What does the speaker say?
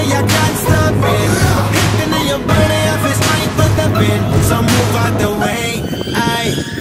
way, I can't stop it. Hitting in your body, I feel strength with the pin. So move out the way, aye.